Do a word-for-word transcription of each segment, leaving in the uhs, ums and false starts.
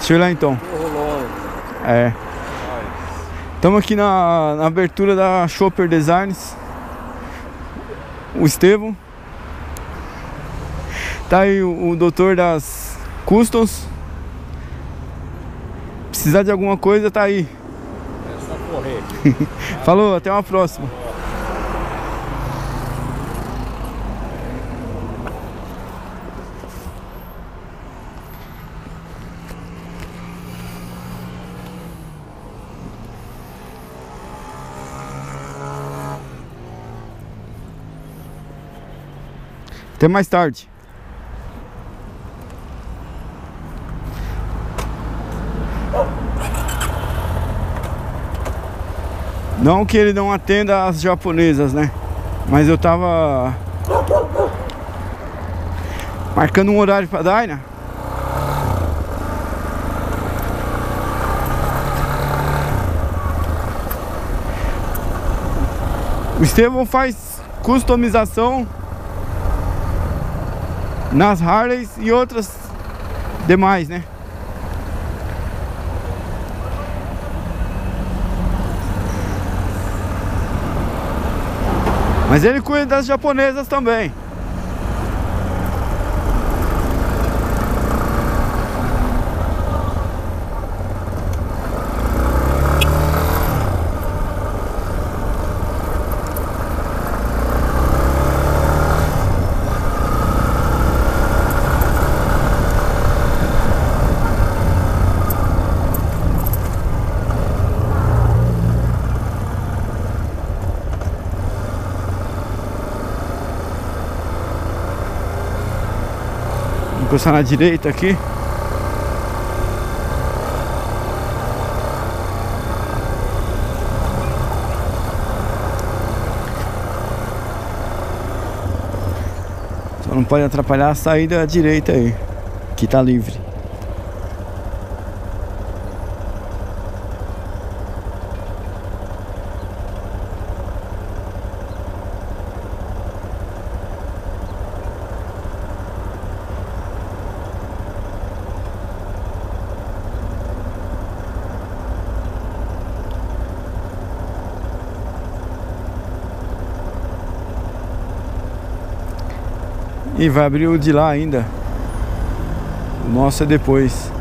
Deixa eu ir lá então. É. Estamos aqui na, na abertura da Chopper Designs. O Estevão. Tá aí o, o doutor das Customs. Precisar de alguma coisa, tá aí. É só correr. Falou, até uma próxima. Até mais tarde. Não que ele não atenda às japonesas, né? Mas eu tava marcando um horário pra Daina. O Estevão faz customização nas Harleys e outras demais, né? Mas ele cuida das japonesas também. Vou encostar na direita aqui. Só não pode atrapalhar a saída à direita aí, que tá livre. E vai abrir o de lá ainda. O nosso é depois.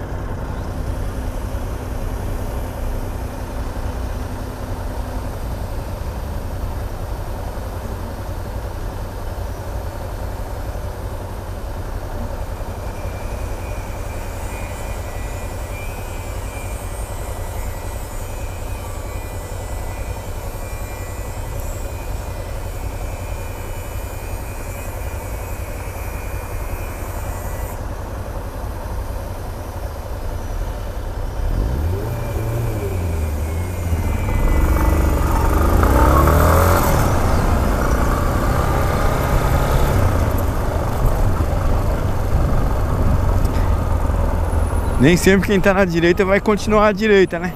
Nem sempre quem tá na direita vai continuar à direita, né?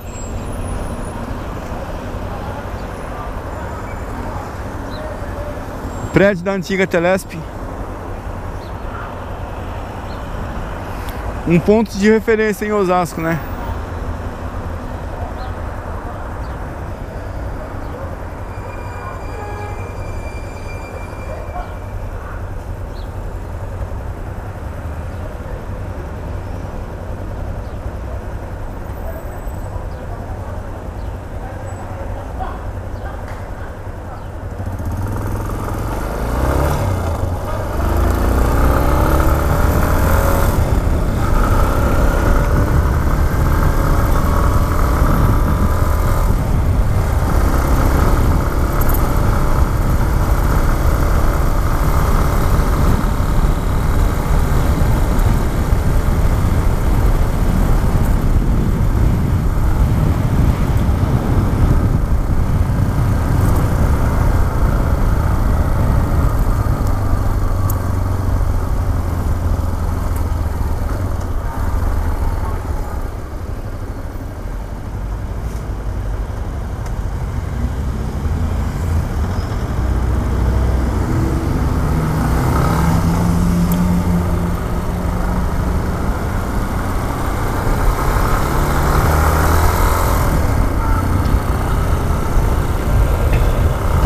Prédio da antiga Telesp. Um ponto de referência em Osasco, né?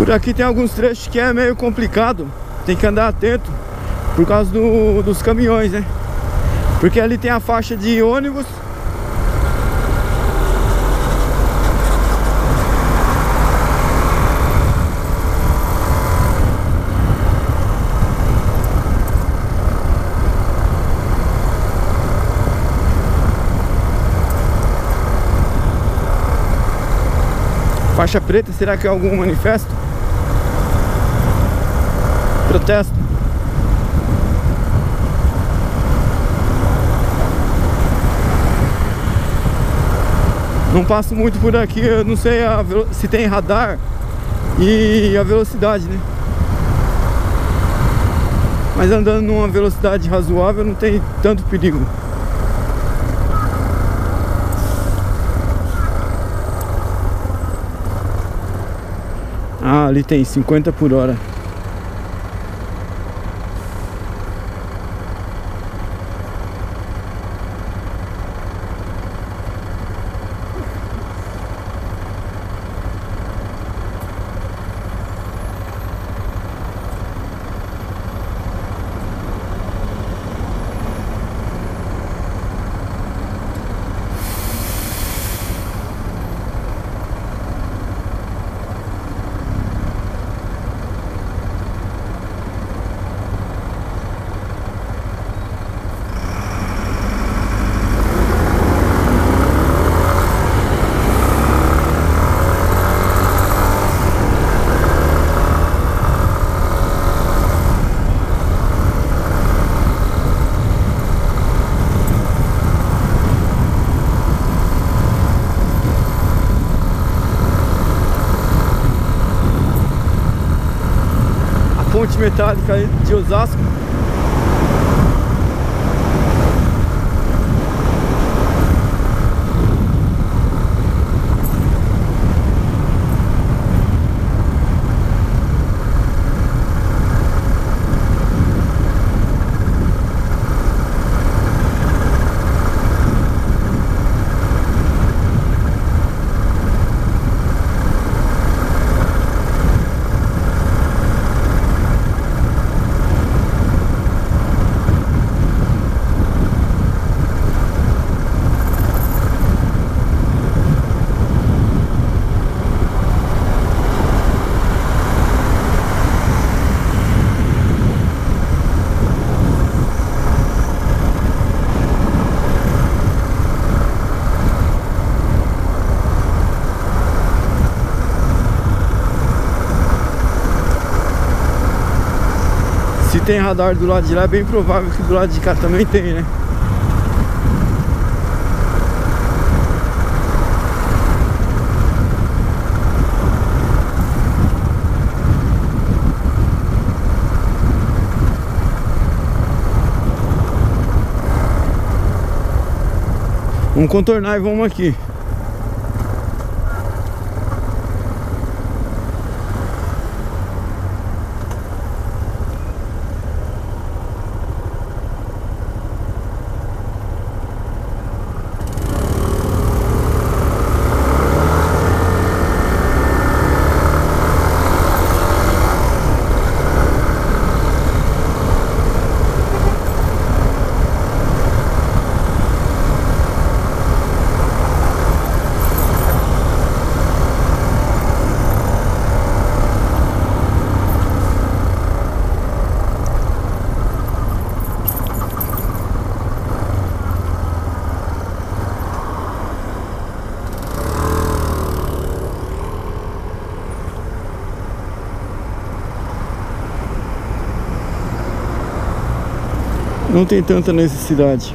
Por aqui tem alguns trechos que é meio complicado, tem que andar atento por causa do, dos caminhões, né? Porque ali tem a faixa de ônibus. Faixa preta, será que é algum manifesto? Protesto. Não passo muito por aqui, eu não sei a, se tem radar e a velocidade, né? Mas andando numa velocidade razoável não tem tanto perigo. Ah, ali tem cinquenta por hora. Ponte metálica de Osasco. Se tem radar do lado de lá, é bem provável que do lado de cá também tem, né? Vamos contornar e vamos aqui. Não tem tanta necessidade.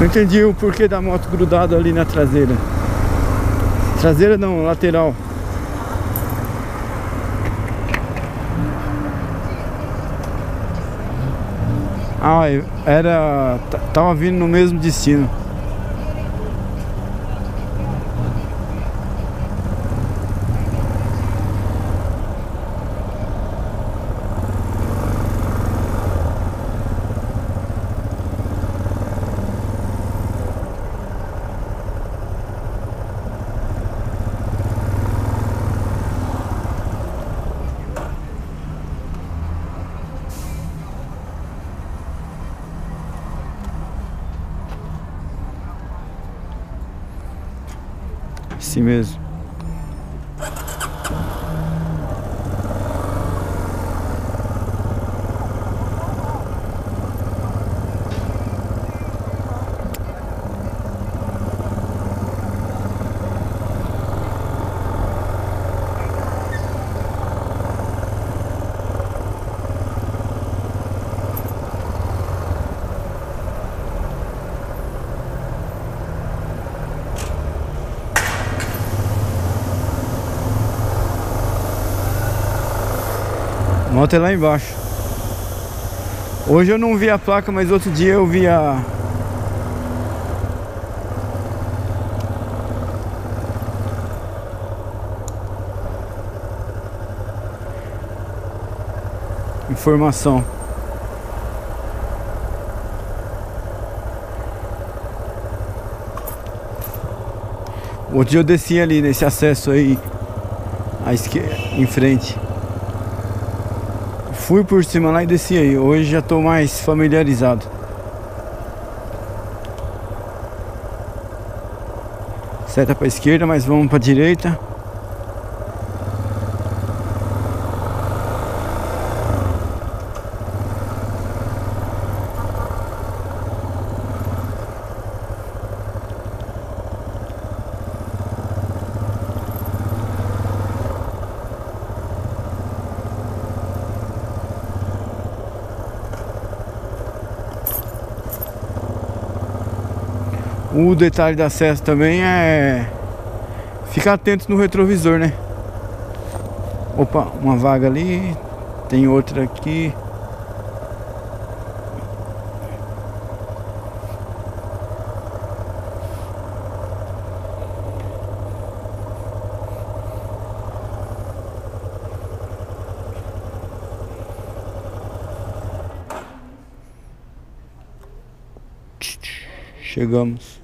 Não entendi o porquê da moto grudada ali na traseira. Traseira não, lateral. Ah, era... tava vindo no mesmo destino. Assim mesmo. A moto é lá embaixo. Hoje eu não vi a placa, mas outro dia eu vi a... informação. Outro dia eu desci ali nesse acesso aí à esquerda, em frente. Fui por cima lá e desci aí. Hoje já tô mais familiarizado. Seta pra esquerda, mas vamos pra direita. O detalhe da acesso também é ficar atento no retrovisor, né? Opa, uma vaga ali, tem outra aqui. Chegamos.